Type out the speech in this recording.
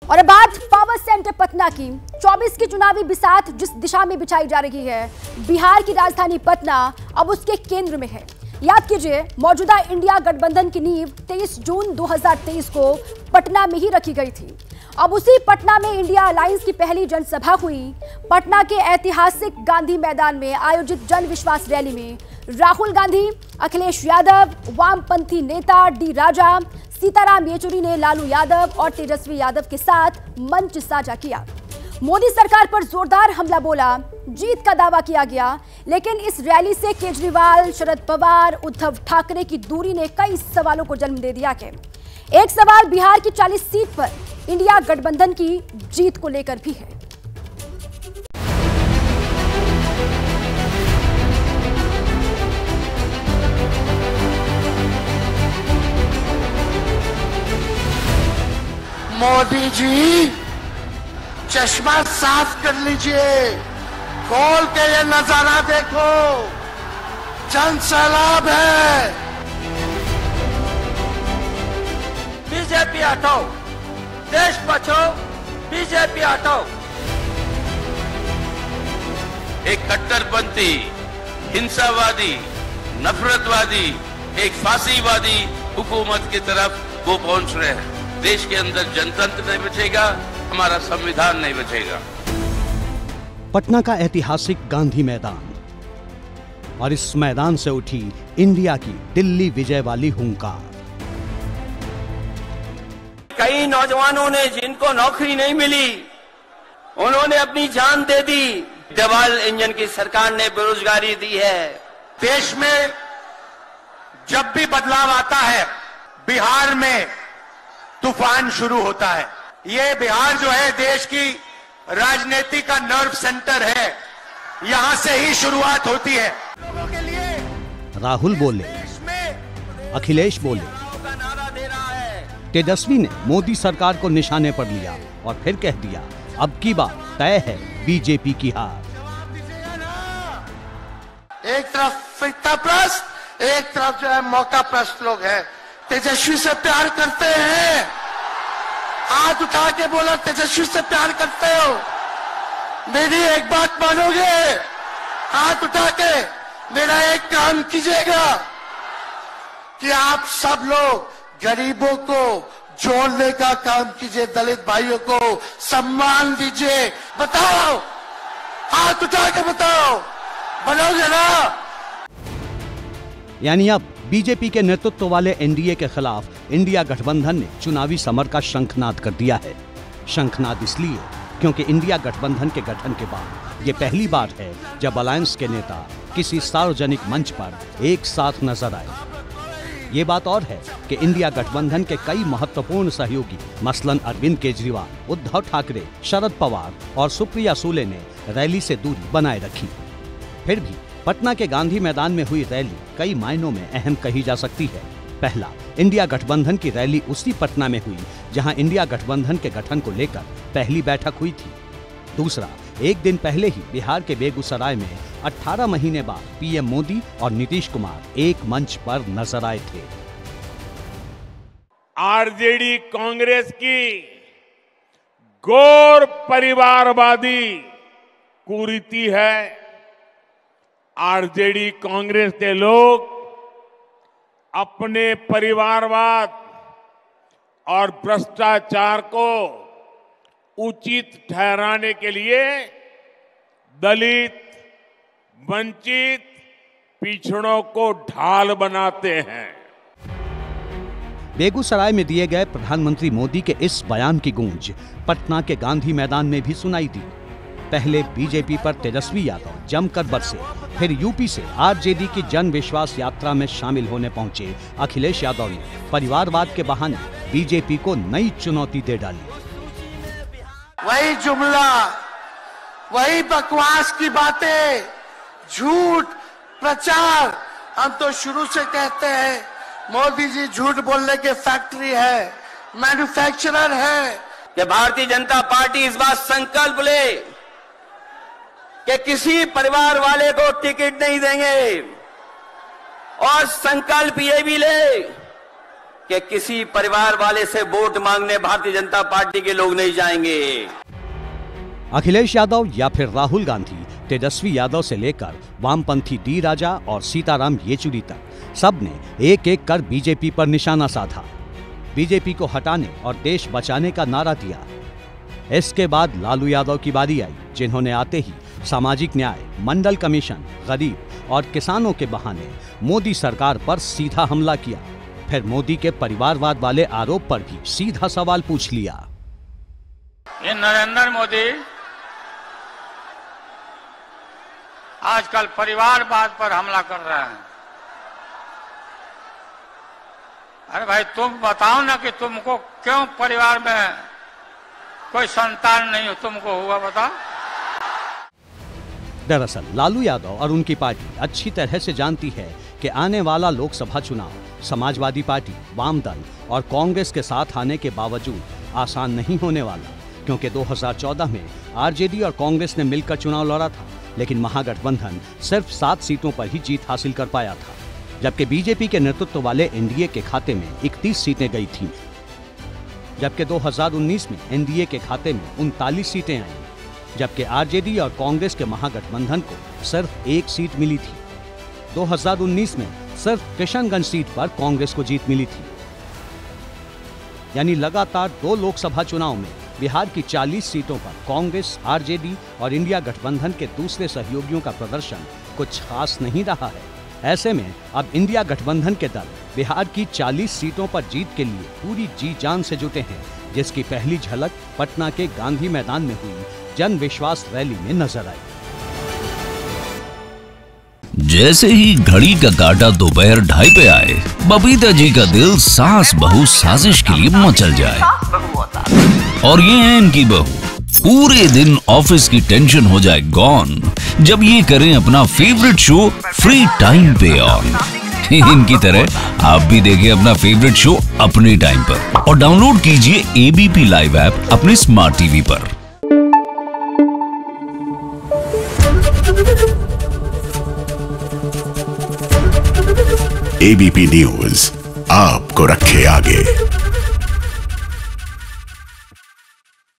और अब बात पावर सेंटर पटना की। 24 की चुनावी बिसात जिस दिशा में बिछाई जा रही है, बिहार की राजधानी पटना अब उसके केंद्र में है। याद कीजिए, मौजूदा इंडिया गठबंधन की नींव 23 जून 2023 को पटना में ही रखी गई थी। अब उसी पटना में इंडिया अलायंस की पहली जनसभा हुई। पटना के ऐतिहासिक गांधी मैदान में आयोजित जन विश्वास रैली में राहुल गांधी, अखिलेश यादव, वामपंथी नेता डी राजा, सीताराम येचुरी ने लालू यादव और तेजस्वी यादव के साथ मंच साझा किया। मोदी सरकार पर जोरदार हमला बोला, जीत का दावा किया गया। लेकिन इस रैली से केजरीवाल, शरद पवार, उद्धव ठाकरे की दूरी ने कई सवालों को जन्म दे दिया है। एक सवाल बिहार की 40 सीट पर इंडिया गठबंधन की जीत को लेकर भी है। मोदी जी, चश्मा साफ कर लीजिए, खोल के ये नजारा देखो, जन सैलाब है। बीजेपी हटाओ, देश बचाओ, बीजेपी हटाओ। एक कट्टरपंथी, हिंसावादी, नफरतवादी, एक फांसीवादी हुकूमत की तरफ वो पहुंच रहे हैं। देश के अंदर जनतंत्र नहीं बचेगा, हमारा संविधान नहीं बचेगा। पटना का ऐतिहासिक गांधी मैदान, और इस मैदान से उठी इंडिया की दिल्ली विजय वाली हुंकार। कई नौजवानों ने जिनको नौकरी नहीं मिली, उन्होंने अपनी जान दे दी। डबल इंजन की सरकार ने बेरोजगारी दी है। देश में जब भी बदलाव आता है, बिहार में तूफान शुरू होता है। ये बिहार जो है देश की राजनीति का नर्व सेंटर है, यहां से ही शुरुआत होती है। लोगों के लिए राहुल बोले, अखिलेश बोले, तेजस्वी ने मोदी सरकार को निशाने पर लिया और फिर कह दिया, अब की बात तय है बीजेपी की हार। एक तरफ फिरताप्रस्त, एक तरफ जो है मौका प्रस्त लोग हैं। तेजस्वी से प्यार करते हैं, हाथ उठा के बोला तेजस्वी से प्यार करते हो। मेरी एक बात मानोगे? हाथ उठा के मेरा एक काम कीजिएगा कि आप सब लोग गरीबों को जोड़ने का काम कीजिए, दलित भाइयों को सम्मान दीजिए। बताओ, हाथ उठा के बताओ, बनोगे ना? यानी अब बीजेपी के नेतृत्व वाले एनडीए के खिलाफ इंडिया गठबंधन ने चुनावी समर का शंखनाद कर दिया है। शंखनाद इसलिए क्योंकि इंडिया गठबंधन के गठन के बाद ये पहली बार है जब अलायंस के नेता किसी सार्वजनिक मंच पर एक साथ नजर आए। ये बात और है कि इंडिया गठबंधन के कई महत्वपूर्ण सहयोगी मसलन अरविंद केजरीवाल, उद्धव ठाकरे, शरद पवार और सुप्रिया सूले ने रैली से दूरी बनाए रखी। फिर भी पटना के गांधी मैदान में हुई रैली कई मायनों में अहम कही जा सकती है। पहला, इंडिया गठबंधन की रैली उसी पटना में हुई जहां इंडिया गठबंधन के गठन को लेकर पहली बैठक हुई थी। दूसरा, एक दिन पहले ही बिहार के बेगूसराय में 18 महीने बाद पीएम मोदी और नीतीश कुमार एक मंच पर नजर आए थे। आरजेडी कांग्रेस की गौर परिवारवादी कुरीति है। आरजेडी कांग्रेस के लोग अपने परिवारवाद और भ्रष्टाचार को उचित ठहराने के लिए दलित, वंचित, पिछड़ों को ढाल बनाते हैं। बेगूसराय में दिए गए प्रधानमंत्री मोदी के इस बयान की गूंज पटना के गांधी मैदान में भी सुनाई दी। पहले बीजेपी पर तेजस्वी यादव जमकर बरसे, फिर यूपी से आरजेडी की जन विश्वास यात्रा में शामिल होने पहुंचे अखिलेश यादव ने परिवारवाद के बहाने बीजेपी को नई चुनौती दे डाली। वही जुमला, वही बकवास की बातें, झूठ प्रचार। हम तो शुरू से कहते हैं मोदी जी झूठ बोलने के फैक्ट्री है, मैन्युफैक्चरर है। कि भारतीय जनता पार्टी इस बात संकल्प ले कि किसी परिवार वाले को टिकट नहीं देंगे, और संकल्प ये भी ले कि किसी परिवार वाले से वोट मांगने भारतीय जनता पार्टी के लोग नहीं जाएंगे। अखिलेश यादव या फिर राहुल गांधी, तेजस्वी यादव से लेकर वामपंथी डी राजा और सीताराम येचुरी तक सबने एक एक कर बीजेपी पर निशाना साधा, बीजेपी को हटाने और देश बचाने का नारा दिया। इसके बाद लालू यादव की बारी आई, जिन्होंने आते ही सामाजिक न्याय, मंडल कमीशन, गरीब और किसानों के बहाने मोदी सरकार पर सीधा हमला किया। फिर मोदी के परिवारवाद वाले आरोप पर भी सीधा सवाल पूछ लिया। ये नरेंद्र मोदी आजकल परिवारवाद पर हमला कर रहे हैं। अरे भाई तुम बताओ ना कि तुमको क्यों परिवार में कोई संतान नहीं हो, तुमको हुआ बताओ। दरअसल लालू यादव और उनकी पार्टी अच्छी तरह से जानती है कि आने वाला लोकसभा चुनाव समाजवादी पार्टी, वाम दल और कांग्रेस के साथ आने के बावजूद आसान नहीं होने वाला, क्योंकि 2014 में आरजेडी और कांग्रेस ने मिलकर चुनाव लड़ा था, लेकिन महागठबंधन सिर्फ 7 सीटों पर ही जीत हासिल कर पाया था, जबकि बीजेपी के नेतृत्व वाले एनडीए के खाते में 31 सीटें गई थीं, जबकि 2019 में एनडीए के खाते में 39 सीटें आईं, जबकि आरजेडी और कांग्रेस के महागठबंधन को सिर्फ 1 सीट मिली थी। 2019 में सिर्फ किशनगंज सीट पर कांग्रेस को जीत मिली थी। यानी लगातार 2 लोकसभा चुनाव में बिहार की 40 सीटों पर कांग्रेस, आरजेडी और इंडिया गठबंधन के दूसरे सहयोगियों का प्रदर्शन कुछ खास नहीं रहा है। ऐसे में अब इंडिया गठबंधन के दल बिहार की 40 सीटों पर जीत के लिए पूरी जी जान से जुटे हैं, जिसकी पहली झलक पटना के गांधी मैदान में हुई जन विश्वास रैली में नजर आई। जैसे ही घड़ी का काटा दोपहर 2:30 पे आए, बबीता जी का दिल सास बहू साजिश के लिए मचल जाए। और ये है इनकी बहू, पूरे दिन ऑफिस की टेंशन हो जाए गॉन जब ये करें अपना फेवरेट शो फ्री टाइम पे ऑन। इनकी तरह आप भी देखें अपना फेवरेट शो अपने टाइम पर और डाउनलोड कीजिए एबीपी लाइव ऐप अपने स्मार्ट टीवी पर। एबीपी न्यूज आपको रखे आगे।